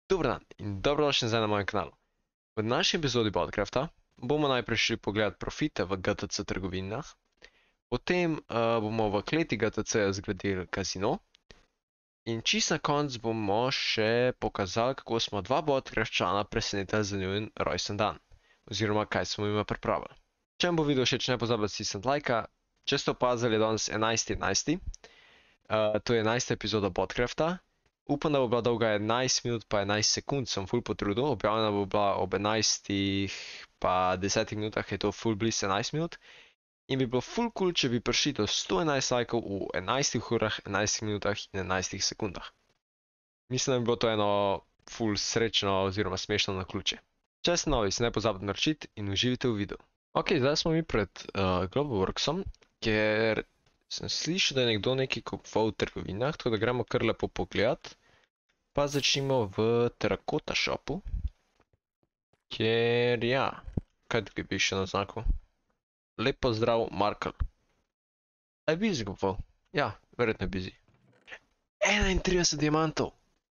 Dober dan in dobrodošli nazaj na mojem kanalu. V naši epizodi Podcrafta bomo najprej šli pogledat profite v GTC trgovinah, potem bomo v kleti GTC zgradili kazino in čisto na koncu bomo še pokazali, kako smo dva Podcraftčana presenetili za njun rojsten dan, oziroma kaj smo jima pripravili. Če vam bo video všeč, ne pozabite stisniti lajka. Če ste opazili, je danes 11.11. To je 11. epizoda Podcrafta. Upam, da bo bila dolga 11 minut pa 11 sekund, sem ful potrudil. Objavljena bo bila ob 11 pa 10 minutah, je to ful blizu 11 minut. In bi bilo ful cool, če bi prišli do 111 lajkov v 11 urah, 11 minutah in 11 sekundah. Mislim, da bi bilo to eno ful srečno oziroma smešno naključje. Če ste novi, se ne pozabite naročiti in uživite v videu. Ok, zdaj smo mi pred Globalworksom, ker sem slišal, da je nekdo nekaj kupoval v trgovinah, tako da gremo kar lepo pogledat. Pa začnimo v Terracotta shopu, kjer ja, kaj tukaj piše na znaku? Lep pozdrav, Markel. A je Busy kupoval? Ja, verjetno je Busy. 31 diamantov!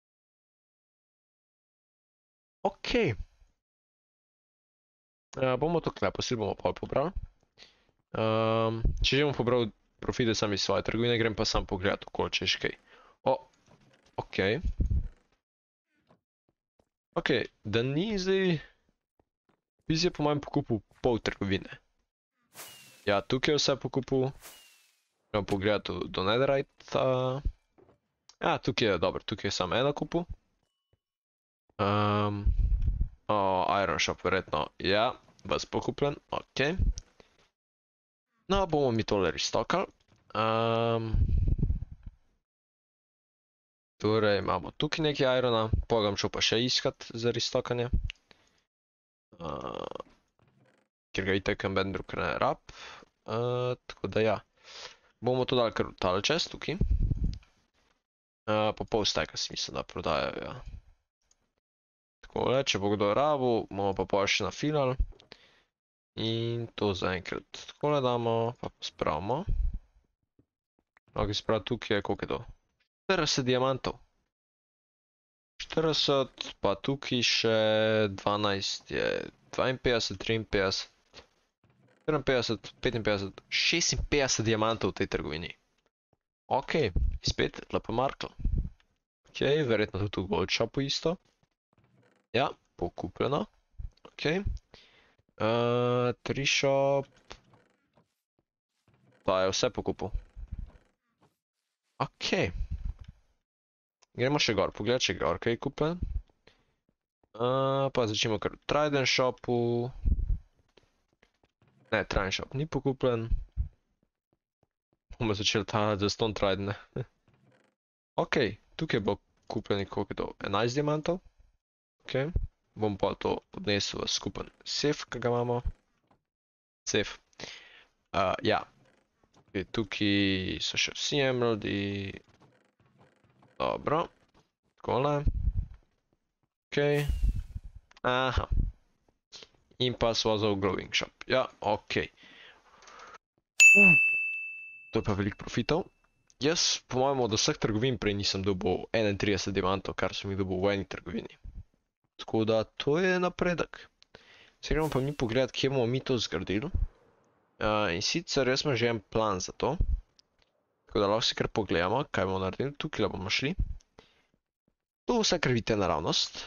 Ok. Bomo to klepo, si bomo pol pobrali. Če že bomo pobrali profite sam iz svoje trgovine, grem pa sam pogledat okoli, če je še kaj. Ok. Ok, da ni zdaj... Busy je po mojem pokupil pol trgovine. Ja, tukaj je vse pokupil. Gremo pogledat do Netherite. Ja, tukaj je dobro, tukaj je samo eno kupil. Iron shop verjetno, ja, vas pokupljen, ok. No, bomo mi tole restokali. Torej, imamo tukaj nekaj irona, pogam šel pa še iskat za restokanje. Ker ga itak noben drug ne rab. Tako da ja, bomo to dali kar v tale čez tukaj. Po pol steka si mislim, da prodajajo, ja. Takole, če bo kdo rabil, bomo pa pol še nafilali. In to zaenkrat takole damo, pa spravimo. Ok, sprav tukaj je, koliko je to? 40 diamantov. 40, pa tukaj še 12 je 52, 53, 54, 55, 56 diamantov v tej trgovini. Ok, spet lepo Markel. Ok, verjetno tudi v Gold shopu isto. Ja, pokupljeno. Ok. Tree shop. Ta je vse pokupil. Ok. Gremo še gor, pogledaj, če gor kaj je kupljen. Pa začnemo kar v Trident shopu. Ne, Trident shop ni pokupljen. Bomo začeli ta za Stone Trident. Ok, tukaj bo kupljenih koliko je to? 11 diamantov. Ok. Bom pa to odnesel v skupen safe, ki ga imamo. Safe. Ja. Tukaj so še vsi emeraldi. Dobro. Takole. Ok. Aha. In pa svozal glowing shop. Ja, ok. To je pa veliko profitov. Jaz, po mojem, od vseh trgovin prej nisem dobil 31 diamantov, kar sem jih dobil v eni trgovini. Tako da, to je napredek. Zdaj gremo pa mi pogledat, kje bomo mi to zgradili. In sicer, jaz imam že en plan za to. Tako da lahko si kar pogledamo, kaj bomo naredili. Tukaj bomo šli. To vse kar vidite naravnost.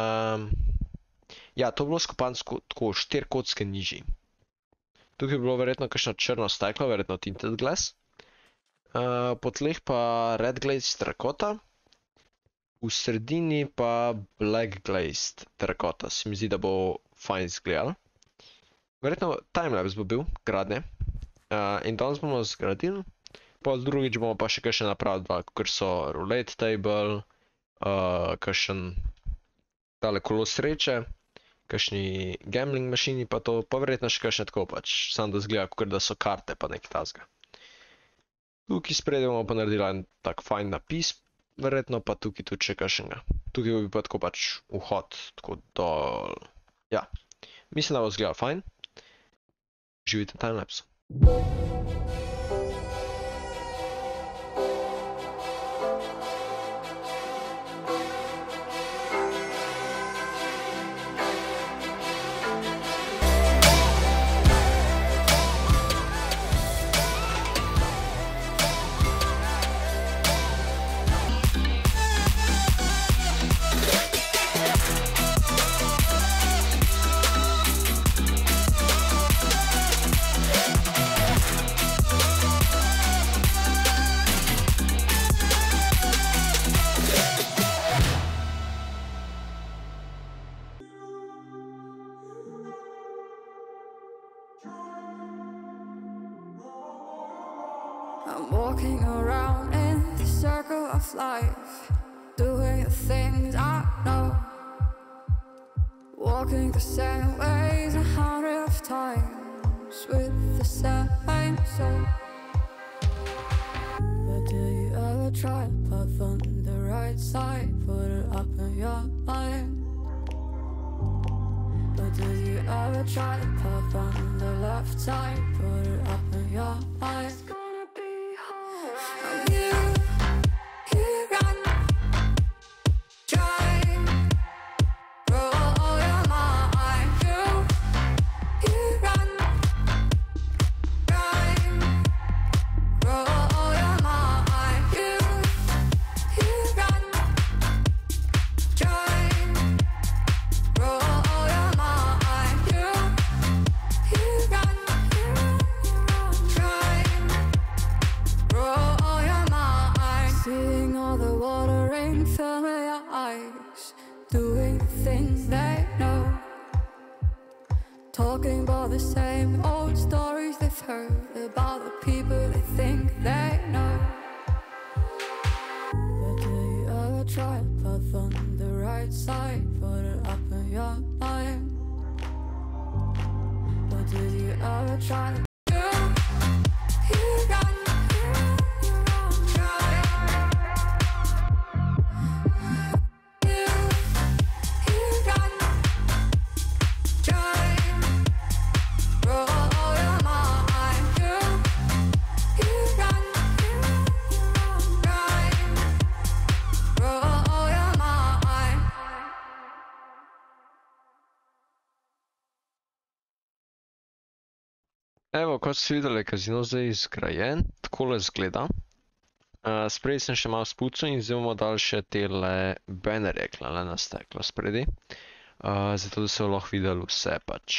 Ja, to je bilo skopansko tako 4 kocke nižji. Tukaj je bilo verjetno kakšno črno steklo, verjetno tinted glass. Po tleh pa red glazed terracotta. V sredini pa black glazed terracotta, se mi zdi, da bo fajn izgledal. Verjetno timelapse bo bil, gradnje. In danes bomo zgradili. Pol drugič bomo pa še kakšne napravili dva, kakor so roulette table, kakšen tale kolo sreče, kakšni gambling mašini pa to, pa verjetno še kakšne tako pač, samo da zgleda, kakor da so karte pa nekaj tazga. Tukaj spredje bomo pa naredili en tak fajn napis. Verjetno pa tukaj tudi še kakšnega. Tukaj bi pa tako pač vhod, tako dol. Ja, mislim, da bo izgledal fajn. Živite timelapse. I'm walking around in the circle of life, doing the things I know, walking the same ways 100 of times with the same soul. But do you ever try to path on the right side, put it up in your mind? But do you ever try to path on the left side, put it up in your mind? It's gonna be alright. You run, try, roll your mind. You run, try, roll your mind. You run, try, roll your mind. You run, try, roll your mind. Seeing all the watering fill your eyes, doing the things they know, talking about the same old stories they've heard about the people they think they know. But do you ever try to path on the right side, put it up in your mind? But do you ever try to you run, try, you run, try, roll your mind. You run, try, roll your mind. Evo, kot ste videli, je kazino zdaj zgrajen, takole izgleda. Spredi sem še malo spucal in zdaj bomo dali še tele banerje klale na steklo spredi. Zato da se bo lahko videli vse pač.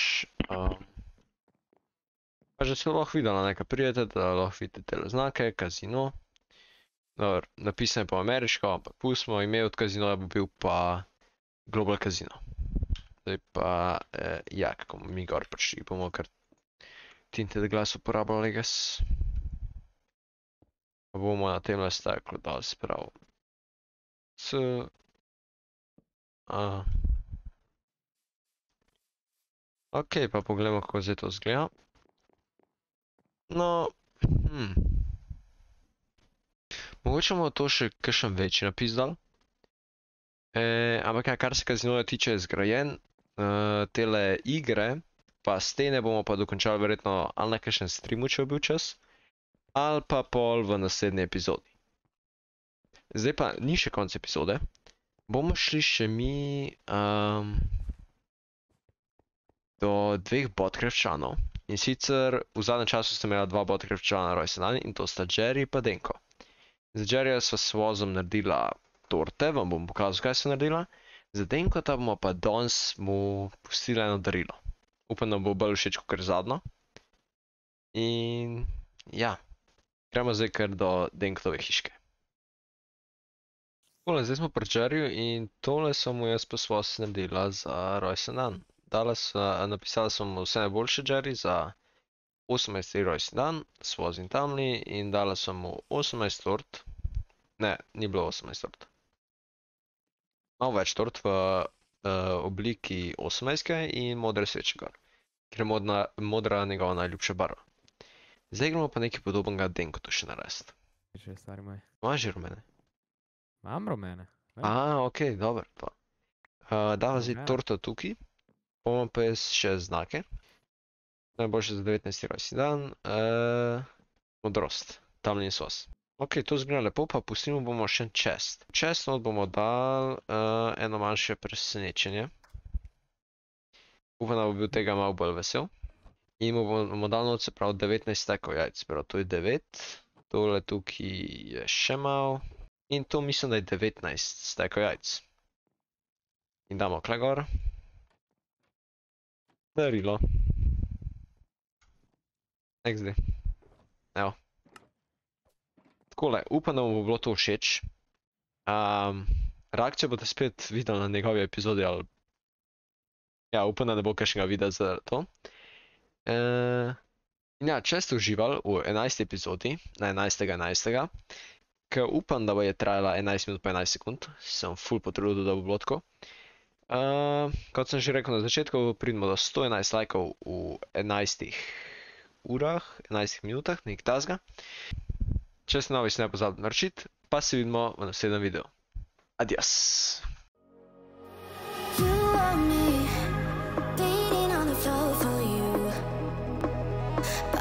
Pa že se bo lahko videla, nekaj prijete, da lahko vidite tele znake, kazino. Dobro, napisano je po ameriško, ampak pustimo, ime od kazinoja bo bil pa Global Casino. Zdaj pa, ja, kako bomo mi gor prišli, bomo kar tinted glas uporabljali, I guess. Pa bomo na temle steklu dali sprav. Ok, pa pogledamo, kako zdaj to izgleda. No, mogoče bomo to še kakšen večji napis dal. Ampak ja, kar se kazinoja tiče, je zgrajen. Tele igre pa stene bomo pa dokončali verjetno ali na kakšen streamu, če bo bil čas, ali pa pol v naslednji epizodi. Zdaj pa ni še konc epizode. Bomo šli še mi do dveh Botcraft-članov. In sicer v zadnjem času sta imela dva Botcraft-člana rojstni dan in to sta Jerry pa Denko. Za Jerryja sva s vozom naredila torte, vam bom pokazal, kaj sva naredila. Za Denkota bomo pa danes mu pustila eno darilo. Upam, da bo bolj všeč kakor zadnjo. In ja, gremo zdaj kar do Denkotove hiške. Tole, zdaj smo pri Jerryju in tole sem mu jaz pa svoz naredila za rojstni dan. Napisala sem mu vse najboljše Jerry za 18. rojstni dan, svoz in tamli, in dala sem mu 18 tort. Ne, ni bilo 18 tort. Malo več tort v obliki 18 in modre sveče gor, ker je modra njegova najljubša barva. Zdaj gremo pa nekaj podobnega Denkotu še narediti. Še stari moj. Imaš že rumene? Imam rumene. Okej, dobro. Dava zdaj torto tukaj, bomo pa jaz še znake. Najboljše za 19. rojstni dan, modrost, tamlin sos. Ok, to zgleda lepo, pa pustimo bomo še chest. Chest not bomo dali eno manjše presenečenje. Upam, da bo bil tega malo bolj vesel. In mu bomo dali not, se pravi 19 stekov jajc, prav to je 9. Tole tukaj je še malo. In to mislim, da je 19 stekov jajc. In damo kle gor. Darilo. XD. Evo. Takole, upam, da mu bo bilo to všeč. Reakcijo boste spet videli na njegovi epizodi, ali... Ja, upam, da ne bo kakšnega videa za to. In ja, če ste uživali v 11. epizodi, na 11.11., ker upam, da bo je trajala 11 minut pa 11 sekund, sem full potrudil, da bo bilo tako. Kot sem že rekel na začetku, pridemo do 111 lajkov v 11 urah, 11 minutah, nekaj tasga. Če ste novi, se ne pozabite naročiti, pa se vidimo v naslednjem videu. Adios! You and me, bleeding on the floor for you.